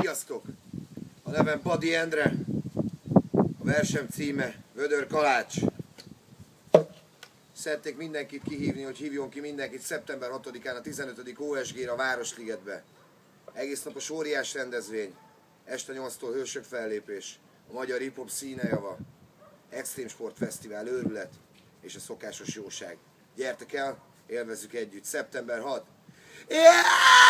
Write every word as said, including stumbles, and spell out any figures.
Sziasztok! A nevem Padi Endre, a versem címe Vödör Kalács. Szeretnék mindenkit kihívni, hogy hívjon ki mindenkit szeptember hatodikán a tizenötödik o es gé-re a Városligetbe. Egész napos óriás rendezvény, este nyolctól hősök fellépés, a magyar hip-hop színejava, extrém sportfesztivál, őrület és a szokásos jóság. Gyertek el, élvezzük együtt, szeptember hatodika. Yeah!